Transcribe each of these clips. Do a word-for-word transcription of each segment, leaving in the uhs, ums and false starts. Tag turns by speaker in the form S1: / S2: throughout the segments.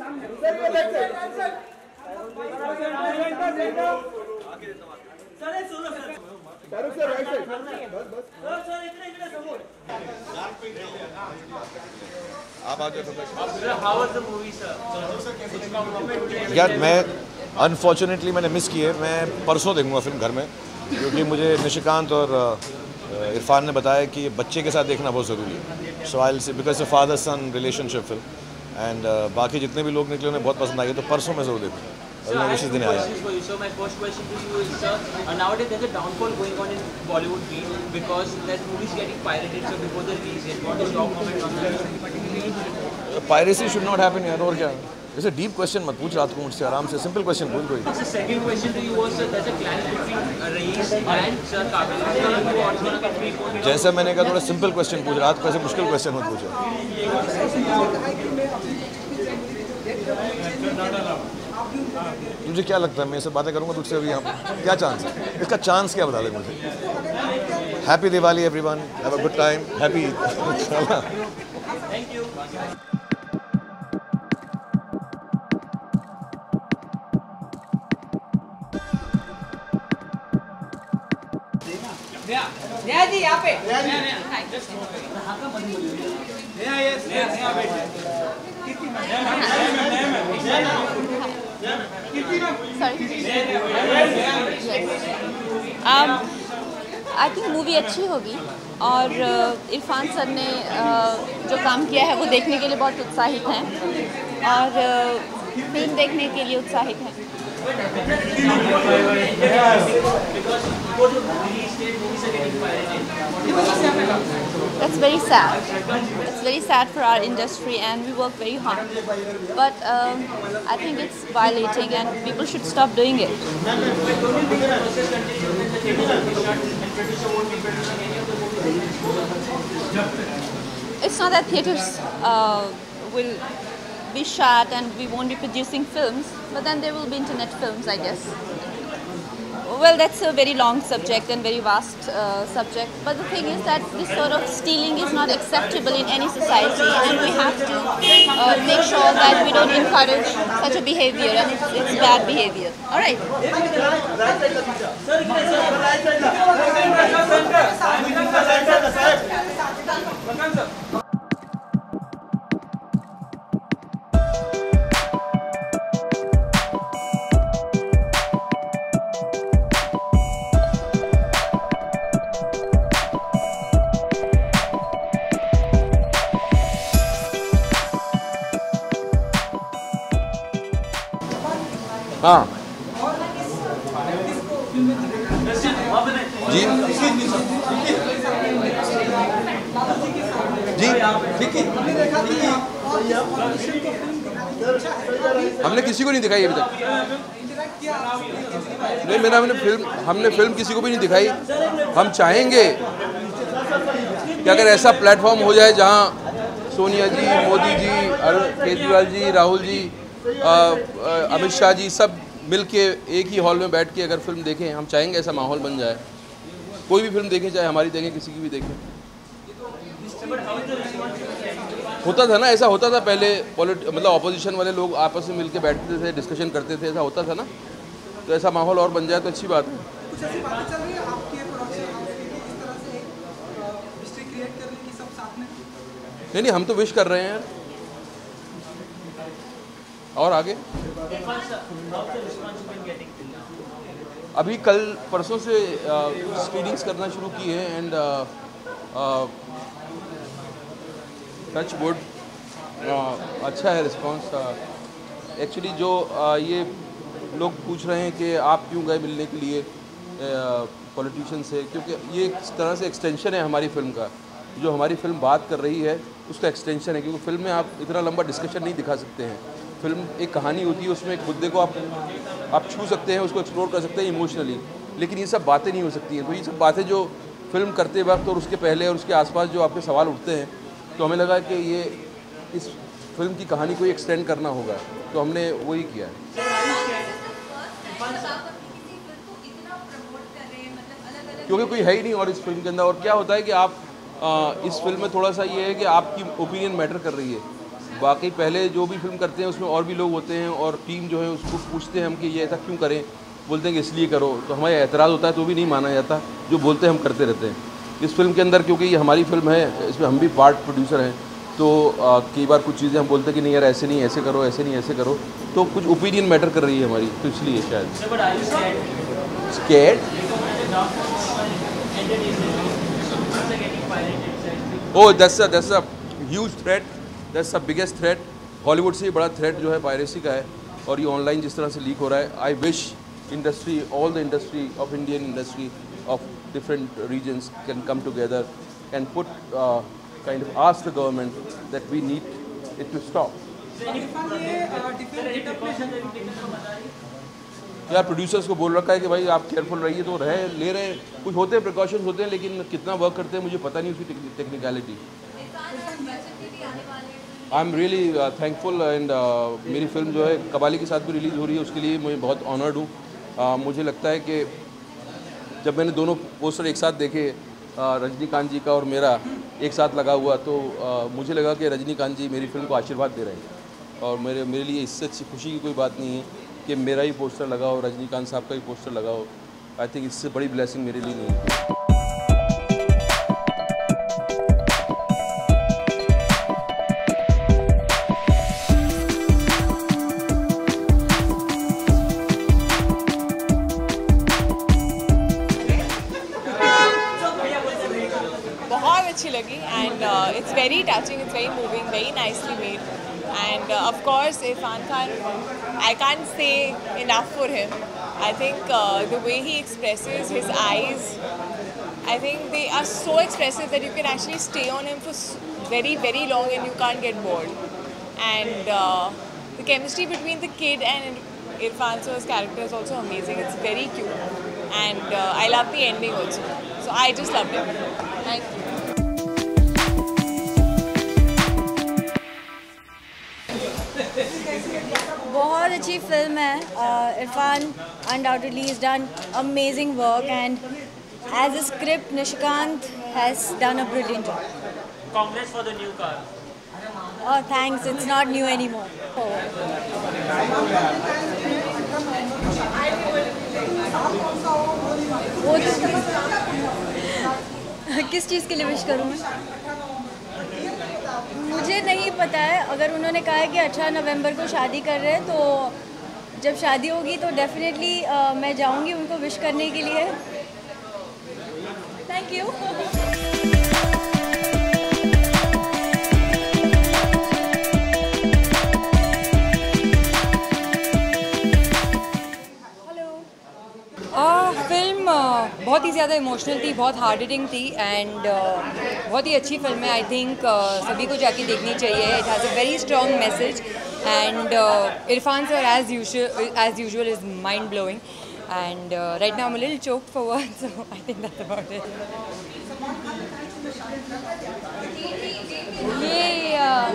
S1: यार मैं अनफॉर्चुनेटली मैंने मिस की है, मैं परसों देखूंगा फिल्म घर में, क्योंकि मुझे निशिकांत और इरफान ने बताया कि बच्चे के साथ देखना बहुत ज़रूरी है। So I will see because a father son relationship film and बाकी जितने भी लोग निकले उन्हें बहुत पसंद आई है, तो परसों मैं ज़रूर देखूँगा।
S2: So I have two questions for you. So my first question to you is, sir, uh, nowadays there's a downfall going on in Bollywood scene because there's movies getting pirated. So before the release, it got a strong comment on that.
S1: Piracy should not happen यार, और क्या? ऐसे deep question मत पूछ रात को मुझसे, आराम से सिंपल क्वेश्चन पूछ कोई।
S2: The second question to you was, sir, there's a clash between uh, Raees and Sir Kabil. Who's gonna go on? Who's gonna get three?
S1: जैसा मैंने कहा थोड़ा सिंपल क्वेश्चन पूछ, रात को ऐसे मुश्किल क्वेश्चन मत पूछो। तुझे क्या लगता है मैं इससे बातें करूंगा तुझसे अभी यहाँ पे? क्या चांस है इसका? चांस क्या बता दे मुझे। Happy Diwali everyone, have a good time, happy
S2: thank you.
S3: नया जी यहाँ पे
S4: आई थिंक मूवी अच्छी होगी और इरफान सर ने जो काम किया है वो देखने के लिए बहुत उत्साहित हैं और फिल्म देखने के लिए उत्साहित हैं। That's very sad. It's very sad for our industry and we work very hard. But um, I think it's violating and people should stop doing it. It's not that theatres uh, will be shut and we won't be producing films, but then there will be internet films, I guess. Well, that's a very long subject and very vast uh, subject. But the thing is that this sort of stealing is not acceptable in any society, and we have to uh, make sure that we don't encourage such a behavior, and it's, it's bad behavior. All right.
S1: हाँ जी जी हमने किसी को नहीं दिखाई अभी तक। नहीं मेरा हमने फिल्म हमने फिल्म किसी को भी नहीं दिखाई। हम चाहेंगे कि अगर ऐसा प्लेटफॉर्म हो जाए जहाँ सोनिया जी, मोदी जी, अरविंद केजरीवाल जी, राहुल जी, अमित शाह जी सब मिल के एक ही हॉल में बैठ के अगर फिल्म देखें, हम चाहेंगे ऐसा माहौल बन जाए। कोई भी फिल्म देखें, चाहे हमारी देखें, किसी की भी देखें। होता था ना, ऐसा होता था पहले, मतलब ऑपोजिशन वाले लोग आपस में मिल के बैठते थे, डिस्कशन करते थे, ऐसा होता था ना। तो ऐसा माहौल और बन जाए तो अच्छी बात है।
S5: कुछ ऐसी बातें चल रही है आपके प्रोडक्शन हाउस की कि इस तरह से हिस्ट्री क्रिएट करने की सब साथ में?
S1: नहीं नहीं, हम तो विश कर रहे हैं। और आगे अभी कल परसों से स्क्रीनिंग्स करना शुरू की है एंड टच वुड अच्छा है रिस्पांस। एक्चुअली जो uh, ये लोग पूछ रहे हैं कि आप क्यों गए मिलने के लिए पॉलिटिशियन से, क्योंकि ये एक तरह से एक्सटेंशन है हमारी फिल्म का। जो हमारी फिल्म बात कर रही है उसका एक्सटेंशन है, क्योंकि फिल्म में आप इतना लंबा डिस्कशन नहीं दिखा सकते हैं। फिल्म एक कहानी होती है, उसमें एक मुद्दे को आप आप छू सकते हैं, उसको एक्सप्लोर कर सकते हैं इमोशनली, लेकिन ये सब बातें नहीं हो सकती हैं। तो ये सब बातें जो फिल्म करते वक्त और उसके पहले और उसके आसपास जो आपके सवाल उठते हैं, तो हमें लगा कि ये इस फिल्म की कहानी को एक्सटेंड करना होगा, तो हमने वही किया है। क्योंकि कोई है ही नहीं और इस फिल्म के अंदर। और क्या होता है कि आप आ, इस फिल्म में थोड़ा सा ये है कि आपकी ओपिनियन मैटर कर रही है। बाकी पहले जो भी फिल्म करते हैं उसमें और भी लोग होते हैं और टीम जो है उसको पूछते हैं हम कि ये ऐसा क्यों करें, बोलते हैं कि इसलिए करो, तो हमारे एतराज़ होता है तो भी नहीं माना जाता, जो बोलते हैं हम करते रहते हैं। इस फिल्म के अंदर क्योंकि ये हमारी फिल्म है, इसमें हम भी पार्ट प्रोड्यूसर हैं, तो कई बार कुछ चीज़ें हम बोलते हैं कि नहीं यार ऐसे नहीं, ऐसे करो, ऐसे नहीं, ऐसे करो, तो कुछ ओपिनियन मैटर कर रही है हमारी, तो इसलिए शायद। Scared? Oh that's that's a huge threat, that's the biggest threat. Hollywood से बड़ा थ्रेट जो है पायरेसी का है, और ये ऑनलाइन जिस तरह से लीक हो रहा है, I wish industry, all the industry of Indian industry of different regions can come together and put uh, kind of ask the government that we need it to stop. यार producers को बोल रखा है कि भाई आप केयरफुल रहिए, तो रहे ले रहे हैं, कुछ होते हैं प्रिकॉशंस होते हैं, लेकिन कितना वर्क करते हैं मुझे पता नहीं उसकी technicality. I am really thankful and मेरी फिल्म जो है कबाली के साथ भी रिलीज़ हो रही है, उसके लिए मैं बहुत ऑनर्ड हूँ। uh, मुझे लगता है कि जब मैंने दोनों पोस्टर एक साथ देखे, रजनीकांत जी का और मेरा एक साथ लगा हुआ, तो आ, मुझे लगा कि रजनीकांत जी मेरी फिल्म को आशीर्वाद दे रहे हैं, और मेरे मेरे लिए इससे अच्छी खुशी की कोई बात नहीं है कि मेरा ही पोस्टर लगा हो, रजनीकांत साहब का ही पोस्टर लगा हो। आई थिंक इससे बड़ी ब्लेसिंग मेरे लिए नहीं है।
S3: अच्छी लगी and uh, it's very touching, it's very moving, very nicely made, and uh, of course Irrfan Khan, I can't say enough for him. I think uh, the way he expresses his eyes, I think they are so expressive that you can actually stay on him for very very long and you can't get bored, and uh, the chemistry between the kid and Irrfan Sir's character is also amazing. It's very cute, and uh, I love the ending also, so I just loved it. Thank you.
S6: बहुत अच्छी film है। Irfan undoubtedly is done amazing work, and as a script Nishikant has done a brilliant job.
S2: Congrats for the new car.
S6: Oh, thanks. It's not new anymore. Oh. वो किस चीज़ के लिए wish करूँ मैं? मुझे नहीं पता है। अगर उन्होंने कहा है कि अठारह नवंबर को शादी कर रहे हैं, तो जब शादी होगी तो डेफिनेटली uh, मैं जाऊंगी उनको विश करने के लिए। Thank you.
S7: फिल्म बहुत ही ज़्यादा इमोशनल थी, बहुत हार्ड हिटिंग थी, एंड uh, बहुत ही अच्छी फिल्म है। आई थिंक uh, सभी को जाके देखनी चाहिए। It has a very strong message, and Irfan sir as usual as usual is mind blowing, and right now I am a little choked for words, so I think that's about it. ये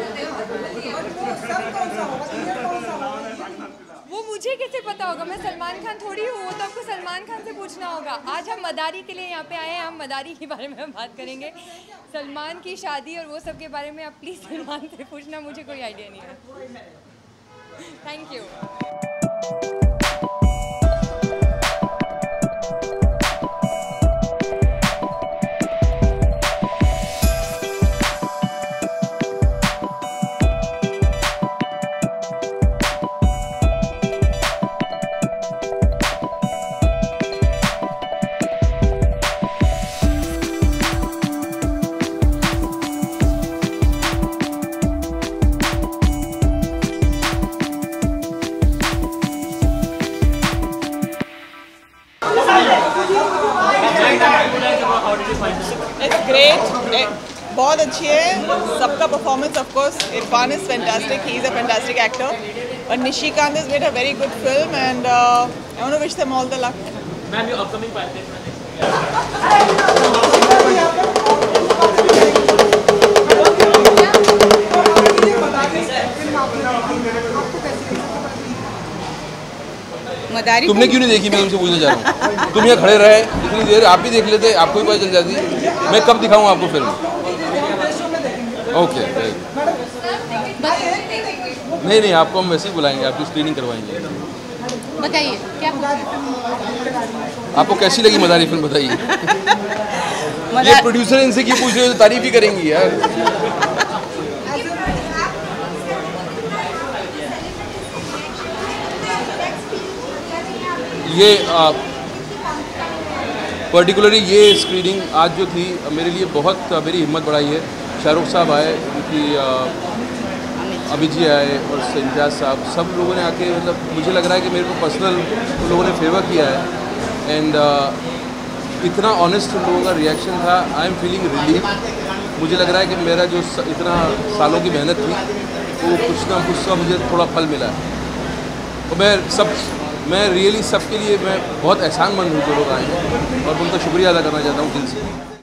S7: वो मुझे कैसे पता होगा? मैं सलमान खान थोड़ी हूँ, वो तो आपको सलमान खान से पूछना होगा। आज हम मदारी के लिए यहाँ पे आए हैं, हम मदारी के बारे में बात करेंगे। सलमान की शादी और वो सब के बारे में आप प्लीज़ सलमान से पूछना, मुझे कोई आइडिया नहीं है। Thank you.
S3: It's great. बहुत अच्छी है सबका performance. Of course Irfan is fantastic, he is a fantastic actor, और Nishikant has made a very good film, and uh, I want to wish them all the luck.
S2: Ma'am, your upcoming pilot.
S3: मदारी
S1: तुमने क्यों नहीं देखी? मैं तुमसे पूछना चाह रहा हूँ। तुम यहाँ खड़े रहे इतनी देर, आप भी देख लेते, आपको भी पता चल जाती। मैं कब दिखाऊँ आपको फिल्म? ओके। नहीं नहीं, आपको हम वैसे ही बुलाएंगे, आपकी स्क्रीनिंग करवाएंगे।
S8: बताइए क्या
S1: आपको कैसी लगी मदारी फिल्म, बताइए। ये प्रोड्यूसर इनसे क्यों पूछ रहे हो, तारीफ ही करेंगी यार। ये पर्टिकुलरली ये स्क्रीनिंग आज जो थी मेरे लिए बहुत मेरी हिम्मत बढ़ाई है। शाहरुख साहब आए, उनकी अभी जी आए और इम्तियाज़ साहब, सब लोगों ने आके, मतलब मुझे लग रहा है कि मेरे को पर्सनल उन लोगों ने फेवर किया है। एंड uh, इतना ऑनेस्ट उन लोगों का रिएक्शन था। I am feeling relief. मुझे लग रहा है कि मेरा जो स, इतना सालों की मेहनत थी वो कुछ ना कुछ का मुझे थोड़ा फल मिला है। तो मैं सब मैं रियली सबके लिए मैं बहुत एहसानमंद हूँ जो लोग आए हैं, और उनका शुक्रिया अदा करना चाहता हूँ दिल से।